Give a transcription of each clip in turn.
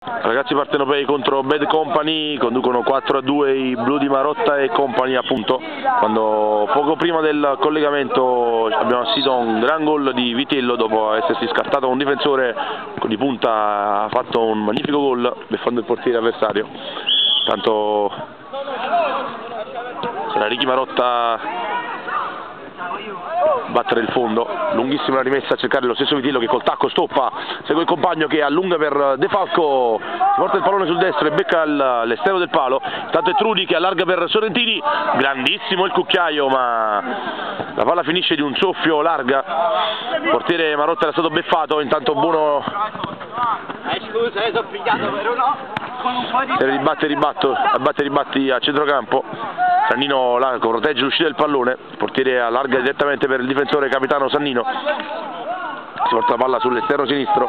Ragazzi partenopei contro Bad Company, conducono 4-2 i blu di Marotta e compagni appunto, quando poco prima del collegamento abbiamo assistito a un gran gol di Vitello dopo essersi scartato un difensore di punta, ha fatto un magnifico gol beffando il portiere avversario. Tanto sarà Ricky Marotta battere il fondo, lunghissima la rimessa a cercare lo stesso Vitello che col tacco stoppa, segue il compagno che allunga per De Falco, si porta il pallone sul destro e becca l'esterno del palo, intanto è Trudi che allarga per Sorrentini, grandissimo il cucchiaio ma la palla finisce di un soffio larga, il portiere Marotta era stato beffato, intanto Buono scusa, sono pigliato per uno con un po' di ribatti a centrocampo. Sannino protegge l'uscita del pallone, il portiere allarga direttamente per il difensore capitano Sannino, si porta la palla sull'esterno sinistro,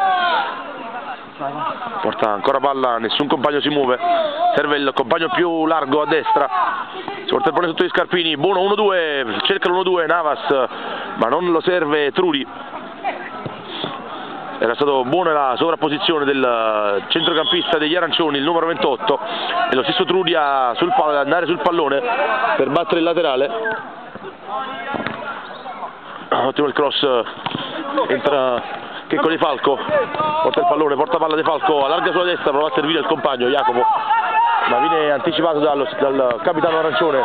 porta ancora palla, nessun compagno si muove, serve il compagno più largo a destra, si porta il pallone sotto gli scarpini, Buono 1-2, cerca l'1-2 Navas ma non lo serve Trudi. Era stato buona la sovrapposizione del centrocampista degli arancioni, il numero 28, e lo stesso Trudi ad andare sul pallone per battere il laterale. Ottimo il cross, entra Checco De Falco, porta il pallone, porta palla De Falco, allarga sulla destra, prova a servire il compagno Jacopo, ma viene anticipato dal capitano arancione.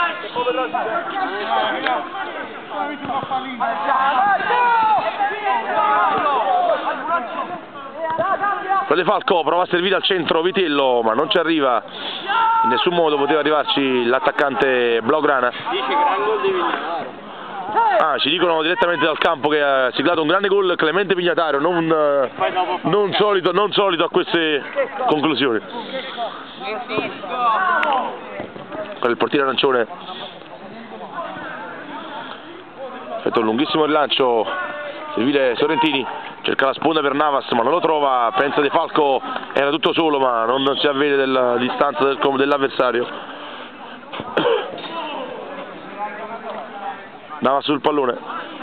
De Falco prova a servire al centro Vitello ma non ci arriva, in nessun modo poteva arrivarci l'attaccante blaugrana. Ci dicono direttamente dal campo che ha siglato un grande gol Clemente Pignatario, non solito a queste conclusioni. Il portiere arancione ha fatto un lunghissimo rilancio, servire Sorrentini, cerca la sponda per Navas ma non lo trova, pensa De Falco era tutto solo ma non si avvede della distanza dell'avversario. Navas sul pallone,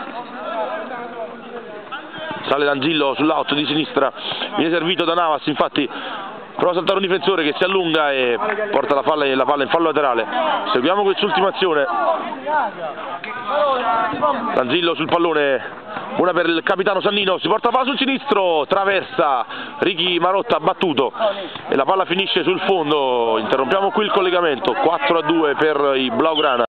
sale Lanzillo sull'out di sinistra, viene servito da Navas, infatti prova a saltare un difensore che si allunga e porta la palla in fallo laterale. Seguiamo quest'ultima azione, Lanzillo sul pallone, una per il capitano Sannino, si porta la palla sul sinistro, traversa, Ricky Marotta battuto e la palla finisce sul fondo. Interrompiamo qui il collegamento, 4-2 per i blaugrana.